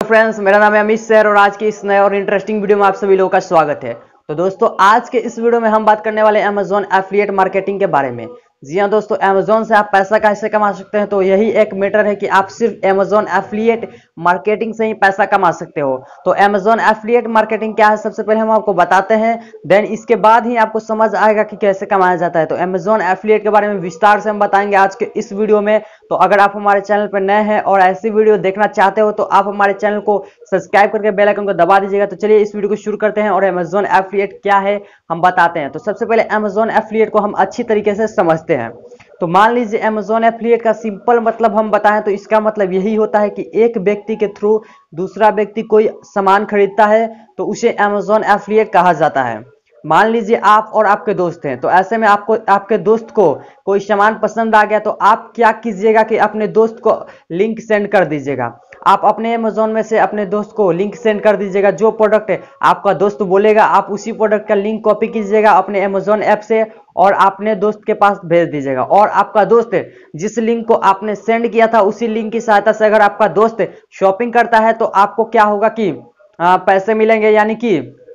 Friends, मेरा नाम है अमित सर और आज के इस नए और इंटरेस्टिंग वीडियो में आप सभी लोगों का स्वागत है। तो दोस्तों, आज के इस वीडियो में हम बात करने वाले हैं अमेजॉन एफिलिएट मार्केटिंग के बारे में। जी हाँ दोस्तों, अमेजॉन से आप पैसा कैसे कमा सकते हैं, तो यही एक मैटर है कि आप सिर्फ अमेजॉन एफिलिएट मार्केटिंग से ही पैसा कमा सकते हो। तो अमेजॉन एफिलिएट मार्केटिंग क्या है, सबसे पहले हम आपको बताते हैं, देन इसके बाद ही आपको समझ आएगा कि कैसे कमाया जाता है। तो अमेजॉन एफिलिएट के बारे में विस्तार से हम बताएंगे आज के इस वीडियो में। तो अगर आप हमारे चैनल पर नए हैं और ऐसी वीडियो देखना चाहते हो तो आप हमारे चैनल को सब्सक्राइब करके बेल आइकन को दबा दीजिएगा। तो चलिए इस वीडियो को शुरू करते हैं और अमेजॉन एफिलिएट क्या है हम बताते हैं। तो सबसे पहले अमेजॉन एफिलिएट को हम अच्छी तरीके से समझते हैं। तो मान लीजिए अमेजॉन एफिलिएट का सिंपल मतलब हम बताएं तो इसका मतलब यही होता है कि एक व्यक्ति के थ्रू दूसरा व्यक्ति कोई सामान खरीदता है तो उसे अमेजॉन एफिलिएट कहा जाता है। मान लीजिए आप और आपके दोस्त हैं, तो ऐसे में आपको आपके दोस्त को कोई सामान पसंद आ गया तो आप क्या कीजिएगा कि अपने दोस्त को लिंक सेंड कर दीजिएगा। आप अपने अमेजॉन में से अपने दोस्त को लिंक सेंड कर दीजिएगा। जो प्रोडक्ट आपका दोस्त बोलेगा आप उसी प्रोडक्ट का लिंक कॉपी कीजिएगा अपने अमेजॉन ऐप से और अपने दोस्त के पास भेज दीजिएगा। और आपका दोस्त जिस लिंक को आपने सेंड किया था उसी लिंक की सहायता से अगर आपका दोस्त शॉपिंग करता है तो आपको क्या होगा कि पैसे मिलेंगे, यानी कि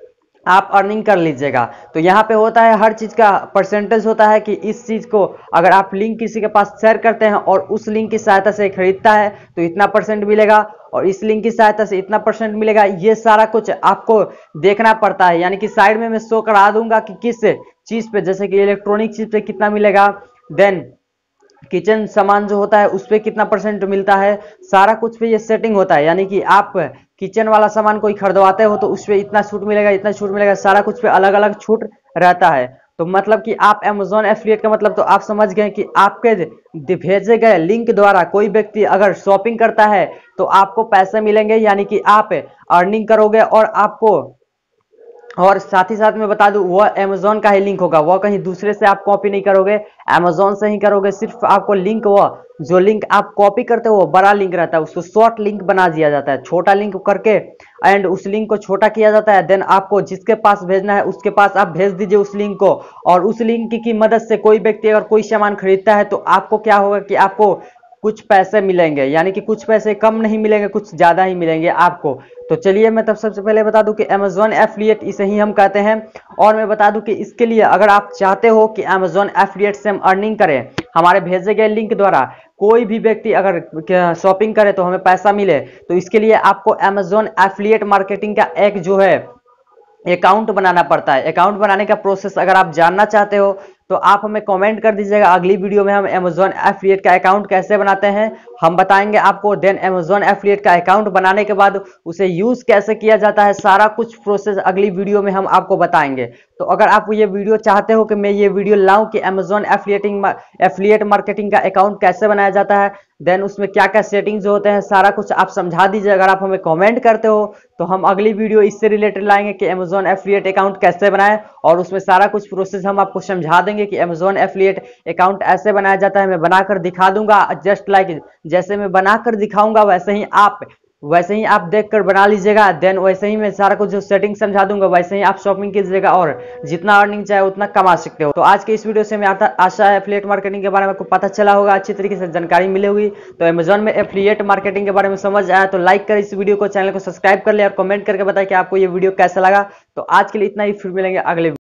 आप अर्निंग कर लीजिएगा। तो यहाँ पे होता है हर चीज का परसेंटेज होता है कि इस चीज को अगर आप लिंक किसी के पास शेयर करते हैं और उस लिंक की सहायता से खरीदता है तो इतना परसेंट मिलेगा और इस लिंक की सहायता से इतना परसेंट मिलेगा। ये सारा कुछ आपको देखना पड़ता है, यानी कि साइड में मैं शो करा दूंगा कि किस चीज पे, जैसे कि इलेक्ट्रॉनिक चीज पे कितना मिलेगा, देन किचन सामान जो होता है उस पर कितना परसेंट मिलता है, सारा कुछ पे ये सेटिंग होता है। यानी कि आप किचन वाला सामान कोई खरीदवाते हो तो उस पर इतना छूट मिलेगा, इतना छूट मिलेगा, सारा कुछ पे अलग अलग छूट रहता है। तो मतलब कि आप अमेजॉन एफिलिएट का मतलब तो आप समझ गए कि आपके भेजे गए लिंक द्वारा कोई व्यक्ति अगर शॉपिंग करता है तो आपको पैसे मिलेंगे, यानी कि आप अर्निंग करोगे और आपको, और साथ ही साथ में बता दूं वह अमेजॉन का ही लिंक होगा, वह कहीं दूसरे से आप कॉपी नहीं करोगे, अमेजॉन से ही करोगे। सिर्फ आपको लिंक, वह जो लिंक आप कॉपी करते हो वो बड़ा लिंक रहता है, उसको शॉर्ट लिंक बना दिया जाता है, छोटा लिंक करके एंड उस लिंक को छोटा किया जाता है। देन आपको जिसके पास भेजना है उसके पास आप भेज दीजिए उस लिंक को, और उस लिंक की मदद से कोई व्यक्ति अगर कोई सामान खरीदता है तो आपको क्या होगा कि आपको कुछ पैसे मिलेंगे, यानी कि कुछ पैसे कम नहीं मिलेंगे, कुछ ज्यादा ही मिलेंगे आपको। तो चलिए मैं तब सबसे पहले बता दूं कि अमेजॉन एफिलिएट इसे ही हम कहते हैं। और मैं बता दूं कि इसके लिए अगर आप चाहते हो कि अमेजॉन एफिलिएट से हम अर्निंग करें, हमारे भेजे गए लिंक द्वारा कोई भी व्यक्ति अगर शॉपिंग करे तो हमें पैसा मिले, तो इसके लिए आपको अमेजॉन एफिलिएट मार्केटिंग का एक जो है अकाउंट बनाना पड़ता है। अकाउंट बनाने का प्रोसेस अगर आप जानना चाहते हो तो आप हमें कमेंट कर दीजिएगा। अगली वीडियो में हम अमेजॉन एफिलिएट का अकाउंट कैसे बनाते हैं हम बताएंगे आपको। देन अमेजॉन एफिलिएट का अकाउंट बनाने के बाद उसे यूज कैसे किया जाता है, सारा कुछ प्रोसेस अगली वीडियो में हम आपको बताएंगे। तो अगर आप ये वीडियो चाहते हो कि मैं ये वीडियो लाऊं कि अमेजॉन एफिलिएट मार्केटिंग का अकाउंट कैसे बनाया जाता है, देन उसमें क्या क्या सेटिंग्स होते हैं, सारा कुछ आप समझा दीजिए। अगर आप हमें कमेंट करते हो तो हम अगली वीडियो इससे रिलेटेड लाएंगे कि अमेजॉन एफिलिएट अकाउंट कैसे बनाएं, और उसमें सारा कुछ प्रोसेस हम आपको समझा देंगे कि अमेजॉन एफिलिएट अकाउंट ऐसे बनाया जाता है। मैं बनाकर दिखा दूंगा, जस्ट लाइक जैसे मैं बनाकर दिखाऊंगा वैसे ही आप देखकर बना लीजिएगा। देन वैसे ही मैं सारा कुछ जो सेटिंग समझा दूंगा वैसे ही आप शॉपिंग कीजिएगा और जितना अर्निंग चाहे उतना कमा सकते हो। तो आज के इस वीडियो से मैं आशा है एफिलिएट मार्केटिंग के बारे में आपको पता चला होगा, अच्छी तरीके से जानकारी मिली होगी। तो अमेजॉन में एफिलिएट मार्केटिंग के बारे में समझ आया तो लाइक कर इस वीडियो को, चैनल को सब्सक्राइब कर ले और कमेंट करके बताएं कि आपको ये वीडियो कैसा लगा। तो आज के लिए इतना ही, फिर मिलेंगे अगले